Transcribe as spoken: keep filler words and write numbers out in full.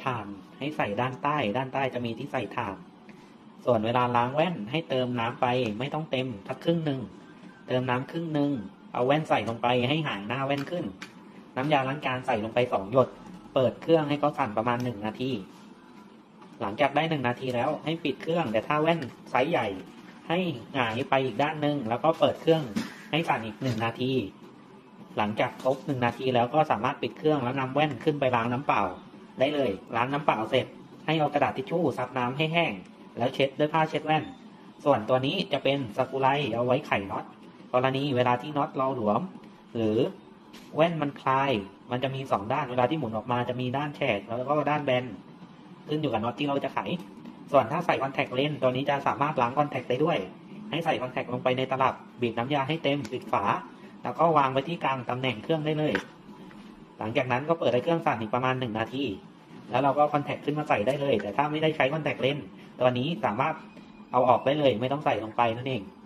ถ่านให้ใส่ด้านใต้ด้านใต้จะมีที่ใส่ถ่านส่วนเวลาล้างแว่นให้เติมน้ำไปไม่ต้องเต็มสักครึ่งหนึ่งเติมน้ำครึ่งหนึ่งเอาแว่นใส่ลงไปให้หางหน้าแว่นขึ้นน้ำยาล้างจานใส่ลงไปสองหยดเปิดเครื่องให้เขาสั่นประมาณหนึ่งนาทีหลังจากได้หนึ่งนาทีแล้วให้ปิดเครื่องแต่ถ้าแว่นไซส์ใหญ่ให้หงายไปอีกด้านหนึ่งแล้วก็เปิดเครื่องให้สั่นอีกหนึ่งนาทีหลังจากครบหนึ่งนาทีแล้วก็สามารถปิดเครื่องแล้วนำแว่นขึ้นไปล้างน้ำเปล่าได้เลยล้างน้ำเปล่าเสร็จให้เอากระดาษทิชชู่ซับน้ำให้แห้งแล้วเช็ดด้วยผ้าเช็ดแว่นส่วนตัวนี้จะเป็นสกรูไลเอาไว้ไขน็อตกรณีเวลาที่น็อตเราหลวมหรือแว่นมันคลายมันจะมีสองด้านเวลาที่หมุนออกมาจะมีด้านแฉกแล้วก็ด้านแบนขึ้นอยู่กับน็อตที่เราจะไขส่วนถ้าใส่คอนแทคเลนส์ตัวนี้จะสามารถล้างคอนแทคได้ด้วยให้ใส่คอนแทคลงไปในตลับบีบน้ำยาให้เต็มปิดฝาแล้วก็วางไว้ที่กลางตำแหน่งเครื่องได้เลยหลังจากนั้นก็เปิดให้เครื่องสั่นอีกประมาณหนึ่งนาทีแล้วเราก็คอนแทคขึ้นมาใส่ได้เลยแต่ถ้าไม่ได้ใช้คอนแทคเลนส์ตัวนี้สามารถเอาออกได้เลยไม่ต้องใส่ลงไปนั่นเอง